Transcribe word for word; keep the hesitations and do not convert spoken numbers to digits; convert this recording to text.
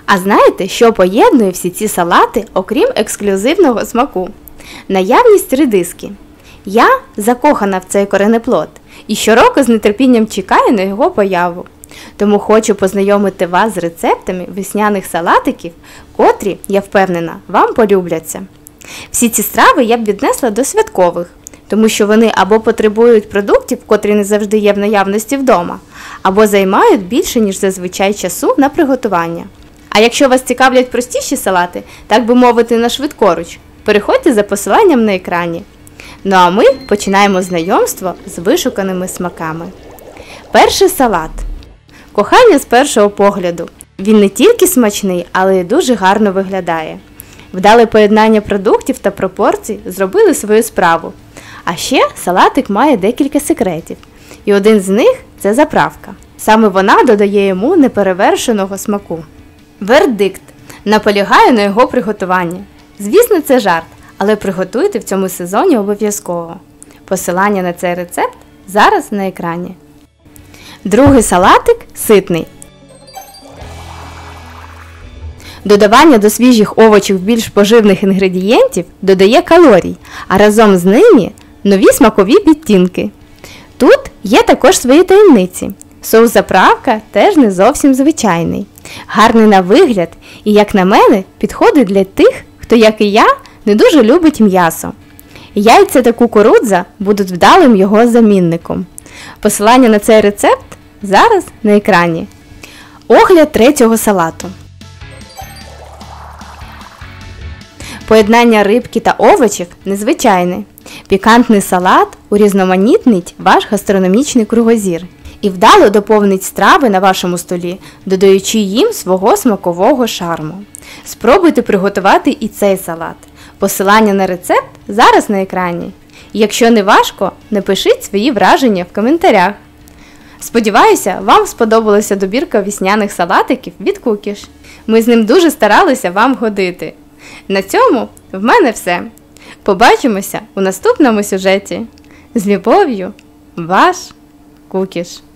А знаєте, що поєднує всі ці салати, окрім ексклюзивного смаку? Наявність редиски. Я закохана в цей коренеплод і щороку з нетерпінням чекаю на його появу. Тому хочу познайомити вас з рецептами весняних салатиків, котрі, я впевнена, вам полюбляться. Всі ці страви я б віднесла до святкових, тому що вони або потребують продуктів, котрі не завжди є в наявності вдома, або займають більше, ніж зазвичай часу на приготування. А якщо вас цікавлять простіші салати, так би мовити на швидкоруч, переходьте за посиланням на екрані. Ну а ми починаємо знайомство з вишуканими смаками. Перший салат. Кохання з першого погляду. Він не тільки смачний, але й дуже гарно виглядає. Вдале поєднання продуктів та пропорцій зробили свою справу. А ще салатик має декілька секретів. І один з них – це заправка. Саме вона додає йому неперевершеного смаку. Вердикт. Наполягаю на його приготуванні. Звісно, це жарт, але приготуйте в цьому сезоні обов'язково. Посилання на цей рецепт зараз на екрані. Другий салатик – ситний. Додавання до свіжих овочів більш поживних інгредієнтів додає калорій, а разом з ними – нові смакові відтінки. Тут є також свої таємниці. Соус-заправка теж не зовсім звичайний. Гарний на вигляд і, як на мене, підходить для тих, хто, як і я, не дуже любить м'ясо. Яйця та кукурудза будуть вдалим його замінником. Посилання на цей рецепт зараз на екрані. Огляд третього салату. Поєднання рибки та овочів незвичайне. Пікантний салат урізноманітнить ваш гастрономічний кругозір і вдало доповнить страви на вашому столі, додаючи їм свого смакового шарму. Спробуйте приготувати і цей салат. Посилання на рецепт зараз на екрані. Якщо не важко, напишіть свої враження в коментарях. Сподіваюся, вам сподобалася добірка весняних салатиків від Кукіш. Ми з ним дуже старалися вам годити. На цьому в мене все. Побачимося у наступному сюжеті. З любов'ю, ваш Кукіш.